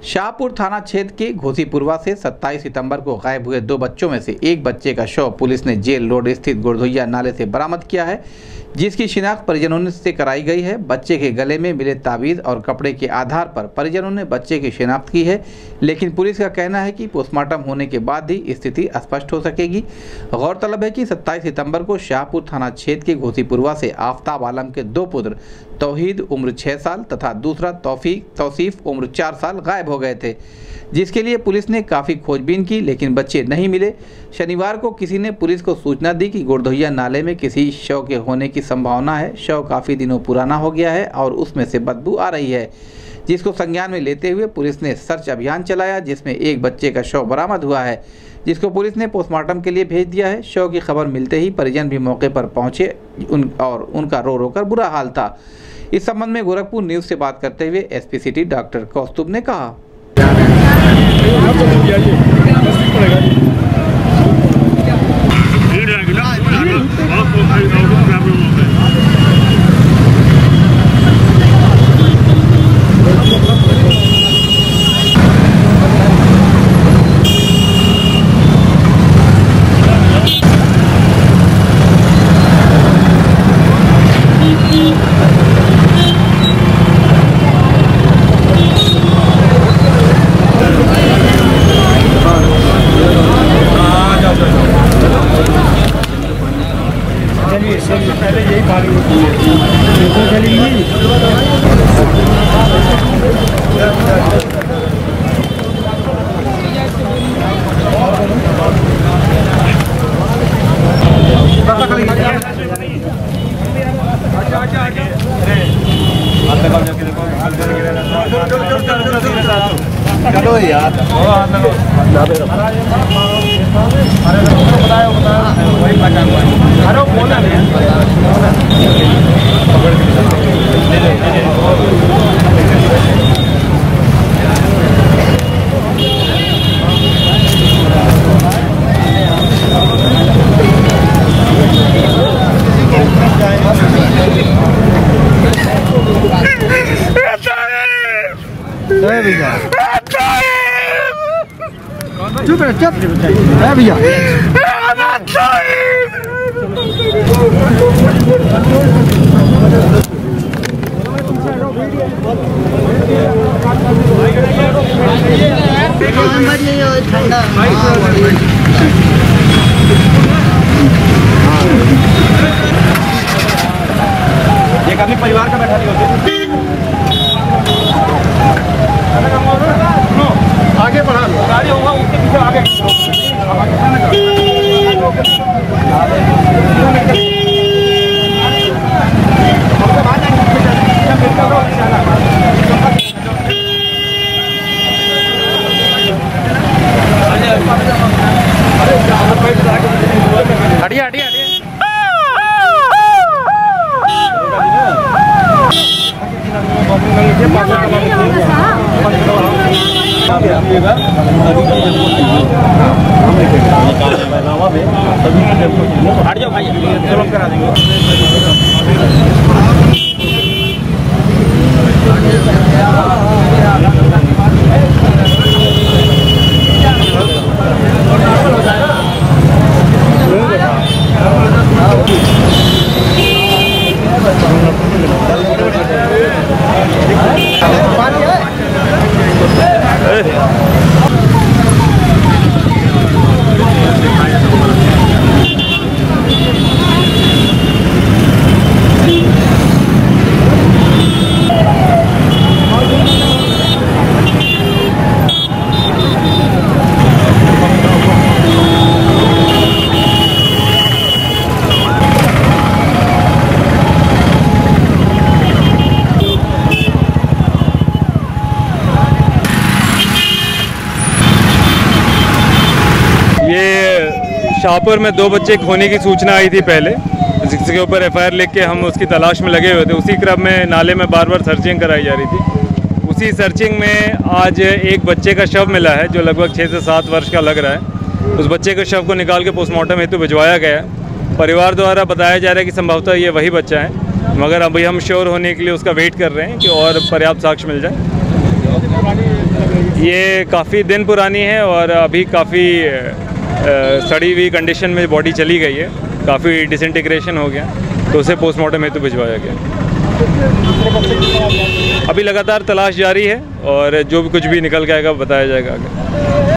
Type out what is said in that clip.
शाहपुर थाना क्षेत्र के घोसीपुरवा से 27 सितंबर को गायब हुए 2 बच्चों में से एक बच्चे का शव पुलिस ने जेल रोड स्थित गुड़धोइया नाले से बरामद किया है, जिसकी शिनाख्त परिजनों से कराई गई है। बच्चे के गले में मिले ताबीज़ और कपड़े के आधार पर परिजनों ने बच्चे की शिनाख्त की है, लेकिन पुलिस का कहना है कि पोस्टमार्टम होने के बाद ही स्थिति स्पष्ट हो सकेगी। गौरतलब है कि 27 सितंबर को शाहपुर थाना क्षेत्र के घोसीपुरवा से आफ्ताब आलम के 2 पुत्र तौहीद उम्र 6 साल तथा दूसरा तौसीफ उम्र 4 साल गायब हो गए थे, जिसके लिए पुलिस ने काफ़ी खोजबीन की, लेकिन बच्चे नहीं मिले। शनिवार को किसी ने पुलिस को सूचना दी कि गुड़धोइया नाले में किसी शव के होने की संभावना है। शव काफ़ी दिनों पुराना हो गया है और उसमें से बदबू आ रही है, जिसको संज्ञान में लेते हुए पुलिस ने सर्च अभियान चलाया, जिसमें एक बच्चे का शव बरामद हुआ है, जिसको पुलिस ने पोस्टमार्टम के लिए भेज दिया है। शव की खबर मिलते ही परिजन भी मौके पर पहुंचे और उनका रो कर बुरा हाल था। इस संबंध में गोरखपुर न्यूज़ से बात करते हुए एसपी सिटी डॉक्टर कौस्तुभ ने कहा, पहले यही बात चलो यार चुप है भैया। एक आदमी परिवार का बैठा नहीं होते, आगे बढ़ा गाड़ी होगा उसके पीछे आगे हटिए हटिए हटिए हट जाओ भाई, चलो करा देंगे। शाहपुर में 2 बच्चे खोने की सूचना आई थी पहले, जिसके ऊपर एफआईआर लिख के हम उसकी तलाश में लगे हुए थे। उसी क्रम में नाले में बार सर्चिंग कराई जा रही थी। उसी सर्चिंग में आज एक बच्चे का शव मिला है, जो लगभग 6 से 7 वर्ष का लग रहा है। उस बच्चे के शव को निकाल के पोस्टमार्टम हेतु भिजवाया गया है। परिवार द्वारा बताया जा रहा है कि संभवतः ये वही बच्चा है, मगर अभी हम श्योर होने के लिए उसका वेट कर रहे हैं कि और पर्याप्त साक्ष्य मिल जाए। ये काफ़ी दिन पुरानी है और अभी काफ़ी सड़ी हुई कंडीशन में बॉडी चली गई है, काफ़ी डिसइंटीग्रेशन हो गया, तो उसे पोस्टमार्टम हेतु भिजवाया गया। अभी लगातार तलाश जारी है और जो भी कुछ भी निकल के आएगा बताया जाएगा आगे।